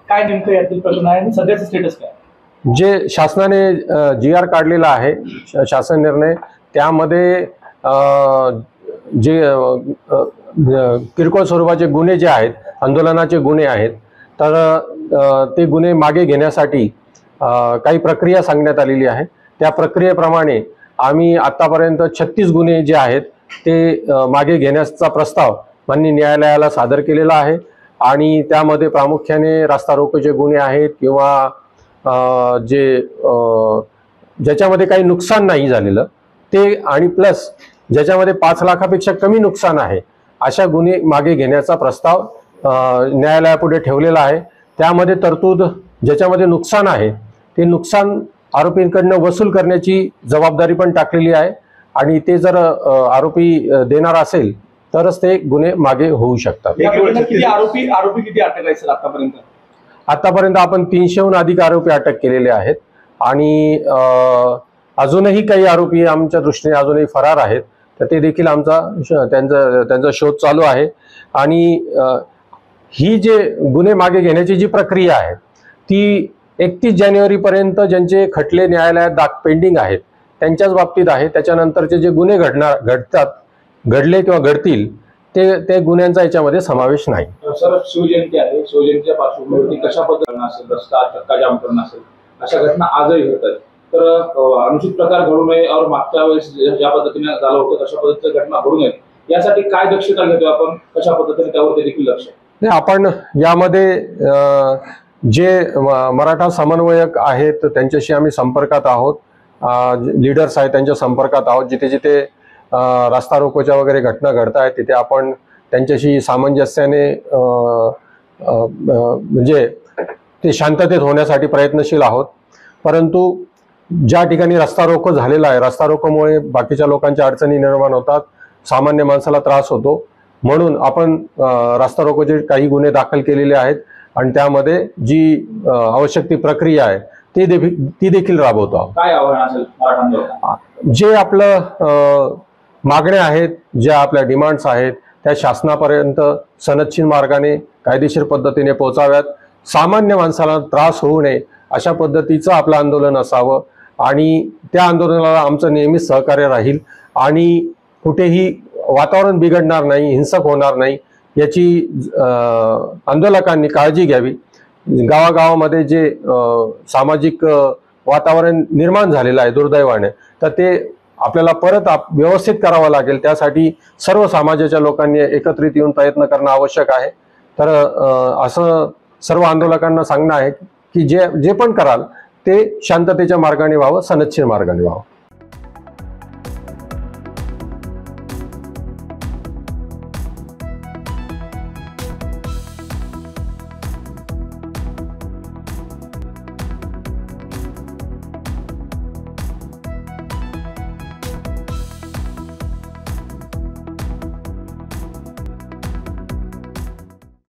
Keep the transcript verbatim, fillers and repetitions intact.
काय नेमकं यातील प्रकरण आहे आणि सध्याचं स्टेटस काय? जे शासनाने जी आर काढलेला आहे, शासन निर्णय, त्यामध्ये जे किरकोळ स्वरूपाचे गुन्हे जे आहेत, आंदोलनाचे गुन्हे आहेत, तर ते गुन्हे मागे घेण्यासाठी काही प्रक्रिया सांगण्यात आलेली आहे। त्या प्रक्रियेप्रमाणे आम्ही आतापर्यंत छत्तीस गुन्हे जे आहेत ते मागे घेण्याचा प्रस्ताव माननीय न्यायालयाला सादर केलेला आहे आणि त्यामध्ये प्रामुख्याने रास्ता रोकोचे गुन्हे आहेत किंवा जे ज्याच्यामध्ये काही नुकसान नाही झालेलं ते, आणि प्लस ज्याच्यामध्ये पाच लाखापेक्षा कमी नुकसान आहे अशा गुन्हे मागे घेण्याचा प्रस्ताव न्यायालयापुढे ठेवलेला आहे। त्यामध्ये तरतूद ज्याच्यामध्ये नुकसान आहे ते नुकसान आरोपींकडनं वसूल करण्याची जबाबदारी पण टाकलेली आहे आणि ते जर आरोपी देणार असेल तरच ते गुन्हे मागे होऊ शकतात। किती आरोपी आरोपी किती अटक आहे सर आतापर्यंत? आतापर्यंत आपण तीनशेहून अधिक आरोपी अटक केलेले आहेत आणि अजूनही काही आरोपी आमच्या दृष्टीने अजूनही फरार आहेत, तर ते देखील आमचा त्यांचा त्यांचा शोध चालू आहे। आणि ही जे गुन्हे मागे घेण्याची जी प्रक्रिया आहे ती एकतीस जानेवारी पर्यंत ज्यांचे खटले न्यायालयात दाख पेंडिंग आहेत त्यांच्याच बाबतीत आहे। त्याच्यानंतरचे जे गुन्हे घडणार घडतात घडले किंवा घडतील ते ते गुन्ह्यांचा याच्यामध्ये समावेश नाही। सर, शिवजयंती आहे, शिवजयंतीच्या पार्श्वभूमीवरती कशा पद्धतीने असेल, रस्ता चक्का जाम करणं असेल, अशा घटना आजही होतात, तर अनुचित प्रकार घडू नये और मागच्या वेळेस ज्या पद्धतीने झालं होतं तशा पद्धतीच्या घटना घडू नये यासाठी काय दक्षता घेतो आपण, कशा पद्धतीने त्यावरती देखील लक्ष? नाही, आपण यामध्ये जे मराठा समन्वयक आहेत त्यांच्याशी आम्ही संपर्कात आहोत, लीडर्स आहेत त्यांच्या संपर्कात आहोत। जिथे जिथे रास्ता रोकोच्या वगैरे घटना घडत आहेत तिथे आपण त्यांच्याशी सामंजस्याने म्हणजे ते शांततेत होण्यासाठी प्रयत्नशील आहोत। परंतु ज्या ठिकाणी रस्ता रोको झालेला आहे, रस्ता रोकोमुळे बाकीच्या लोकांच्या अडचणी निर्माण होतात, सामान्य माणसाला त्रास होतो, म्हणून आपण रस्ता रोकोचे काही गुन्हे दाखल केलेले आहेत आणि त्यामध्ये जी आवश्यक ती प्रक्रिया आहे ती देखील ती देखील राबवतो आहोत। काय आव्हान असेल? जे आपलं मागण्या आहेत, ज्या आपल्या डिमांड्स आहेत त्या शासनापर्यंत सनदशीर मार्गाने कायदेशीर पद्धतीने पोहोचाव्यात, सामान्य माणसाला त्रास होऊ नये अशा पद्धतीचं आपलं आंदोलन असावं आणि त्या आंदोलनाला आमचं नेहमीच सहकार्य राहील आणि कुठेही वातावरण बिघडणार नाही, हिंसक होणार नाही याची आंदोलकांनी काळजी घ्यावी। गावागावामध्ये जे सामाजिक वातावरण निर्माण झालेलं आहे दुर्दैवाने, तर ते आपल्याला परत व्यवस्थित करावं लागेल। त्यासाठी सर्व समाजाच्या लोकांनी एकत्रित येऊन प्रयत्न करणं आवश्यक आहे। तर असं सर्व आंदोलकांना सांगणं आहे की जे जे पण कराल ते शांततेच्या मार्गाने व्हावं, सनदशीर मार्गाने व्हावं।